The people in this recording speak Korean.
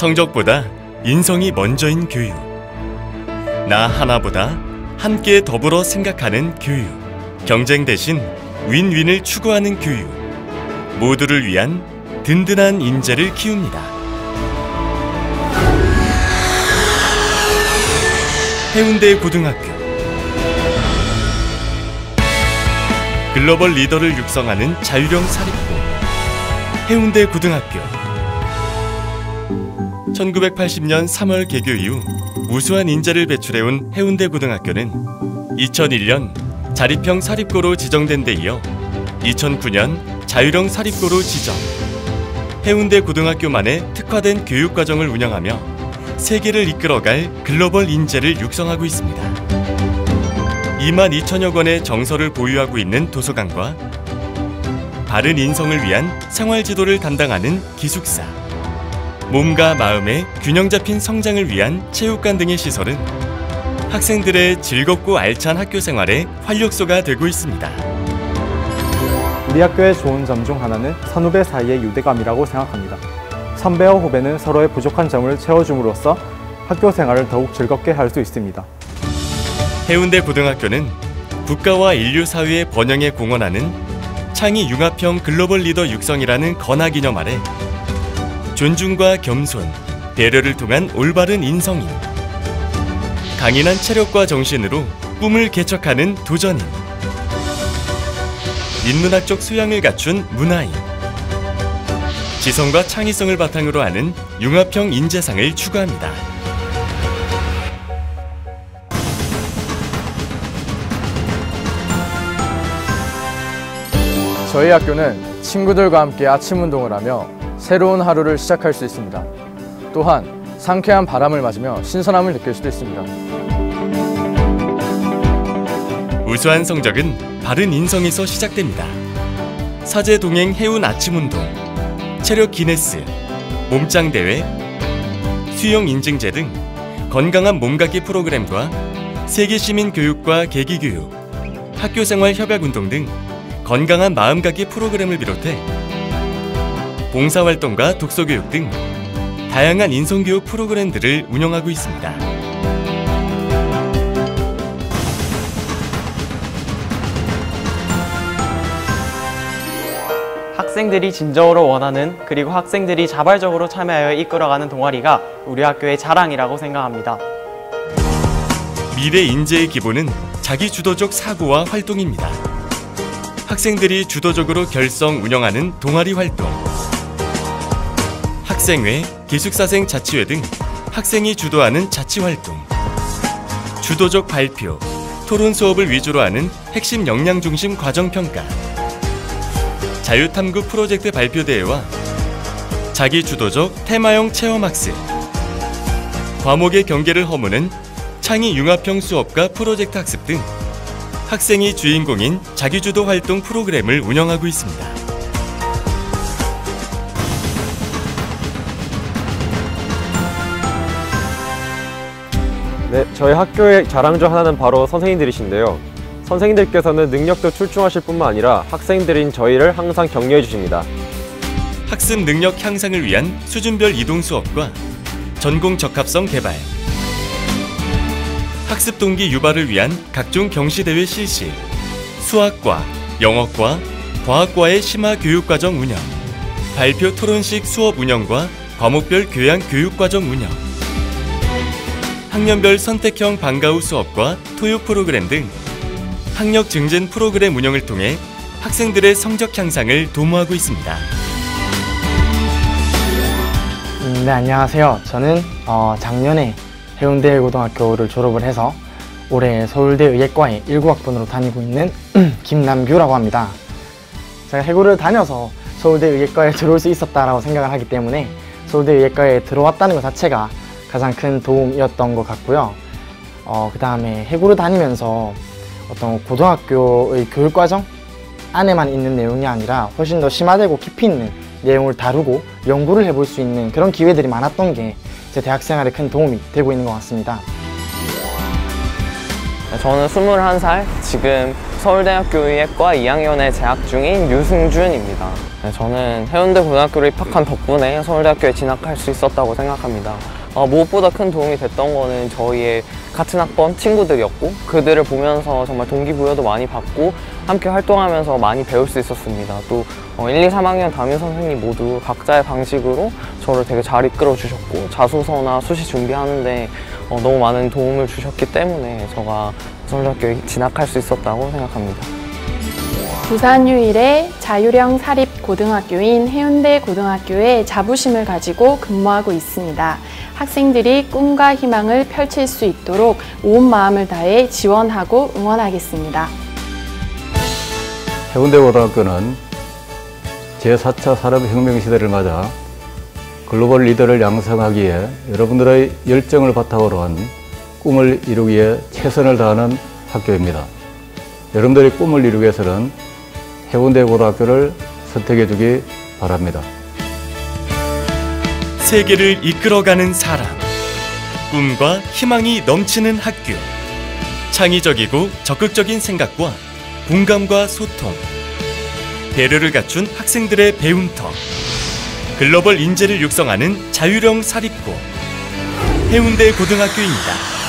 성적보다 인성이 먼저인 교육. 나 하나보다 함께 더불어 생각하는 교육. 경쟁 대신 윈윈을 추구하는 교육. 모두를 위한 든든한 인재를 키웁니다. 해운대 고등학교. 글로벌 리더를 육성하는 자율형 사립고 해운대 고등학교. 1980년 3월 개교 이후 우수한 인재를 배출해온 해운대 고등학교는 2001년 자립형 사립고로 지정된 데 이어 2009년 자율형 사립고로 지정. 해운대 고등학교만의 특화된 교육과정을 운영하며 세계를 이끌어갈 글로벌 인재를 육성하고 있습니다. 2만 2천여 권의 정서를 보유하고 있는 도서관과 바른 인성을 위한 생활지도를 담당하는 기숙사, 몸과 마음의 균형 잡힌 성장을 위한 체육관 등의 시설은 학생들의 즐겁고 알찬 학교 생활의 활력소가 되고 있습니다. 우리 학교의 좋은 점 중 하나는 선후배 사이의 유대감이라고 생각합니다. 선배와 후배는 서로의 부족한 점을 채워줌으로써 학교 생활을 더욱 즐겁게 할 수 있습니다. 해운대 고등학교는 국가와 인류 사회의 번영에 공헌하는 창의 융합형 글로벌 리더 육성이라는 건화기념 아래 존중과 겸손, 배려를 통한 올바른 인성인, 강인한 체력과 정신으로 꿈을 개척하는 도전인, 인문학적素養을 갖춘 문화인, 지성과 창의성을 바탕으로 하는 융합형 인재상을 추구합니다. 저희 학교는 친구들과 함께 아침 운동을 하며 새로운 하루를 시작할 수 있습니다. 또한 상쾌한 바람을 맞으며 신선함을 느낄 수도 있습니다. 우수한 성적은 바른 인성에서 시작됩니다. 사제 동행 해운 아침 운동, 체력 기네스, 몸짱 대회, 수영 인증제 등 건강한 몸갖기 프로그램과 세계 시민 교육과 계기 교육, 학교 생활 협약 운동 등 건강한 마음갖기 프로그램을 비롯해 봉사활동과 독서교육 등 다양한 인성교육 프로그램들을 운영하고 있습니다. 학생들이 진정으로 원하는 그리고 학생들이 자발적으로 참여하여 이끌어가는 동아리가 우리 학교의 자랑이라고 생각합니다. 미래 인재의 기본은 자기주도적 사고와 활동입니다. 학생들이 주도적으로 결성, 운영하는 동아리 활동, 학생회, 기숙사생 자치회 등 학생이 주도하는 자치활동, 주도적 발표, 토론 수업을 위주로 하는 핵심 역량 중심 과정평가, 자유탐구 프로젝트 발표대회와 자기주도적 테마형 체험학습, 과목의 경계를 허무는 창의 융합형 수업과 프로젝트 학습 등 학생이 주인공인 자기주도 활동 프로그램을 운영하고 있습니다. 네, 저희 학교의 자랑 중 하나는 바로 선생님들이신데요. 선생님들께서는 능력도 출중하실 뿐만 아니라 학생들인 저희를 항상 격려해 주십니다. 학습 능력 향상을 위한 수준별 이동 수업과 전공 적합성 개발, 학습 동기 유발을 위한 각종 경시대회 실시, 수학과, 영어과, 과학과의 심화 교육과정 운영, 발표 토론식 수업 운영과 과목별 교양 교육과정 운영, 학년별 선택형 방과 후 수업과 토요 프로그램 등 학력 증진 프로그램 운영을 통해 학생들의 성적 향상을 도모하고 있습니다. 네, 안녕하세요. 저는 작년에 해운대 고등학교를 졸업을 해서 올해 서울대 의예과에 19학번으로 다니고 있는 김남규라고 합니다. 제가 해고를 다녀서 서울대 의예과에 들어올 수 있었다라고 생각을 하기 때문에 서울대 의예과에 들어왔다는 것 자체가 가장 큰 도움이었던 것 같고요. 그 다음에 해고를 다니면서 어떤 고등학교의 교육과정 안에만 있는 내용이 아니라 훨씬 더 심화되고 깊이 있는 내용을 다루고 연구를 해볼 수 있는 그런 기회들이 많았던 게 제 대학 생활에 큰 도움이 되고 있는 것 같습니다. 저는 21살, 지금 서울대학교 의예과 2학년에 재학 중인 유승준입니다. 네, 저는 해운대 고등학교를 입학한 덕분에 서울대학교에 진학할 수 있었다고 생각합니다. 무엇보다 큰 도움이 됐던 거는 저희의 같은 학번 친구들이었고, 그들을 보면서 정말 동기부여도 많이 받고 함께 활동하면서 많이 배울 수 있었습니다. 또 1, 2, 3학년 담임 선생님 모두 각자의 방식으로 저를 되게 잘 이끌어 주셨고, 자소서나 수시 준비하는데 너무 많은 도움을 주셨기 때문에 제가 서울대학교에 진학할 수 있었다고 생각합니다. 부산 유일의 자율형 사립고등학교인 해운대고등학교에 자부심을 가지고 근무하고 있습니다. 학생들이 꿈과 희망을 펼칠 수 있도록 온 마음을 다해 지원하고 응원하겠습니다. 해운대고등학교는 제4차 산업혁명 시대를 맞아 글로벌 리더를 양성하기에 여러분들의 열정을 바탕으로 한 꿈을 이루기 위해 최선을 다하는 학교입니다. 여러분들의 꿈을 이루기 위해서는 해운대고등학교를 선택해 주기 바랍니다. 세계를 이끌어가는 사람, 꿈과 희망이 넘치는 학교, 창의적이고 적극적인 생각과 공감과 소통, 배려를 갖춘 학생들의 배움터, 글로벌 인재를 육성하는 자율형 사립고, 해운대고등학교입니다.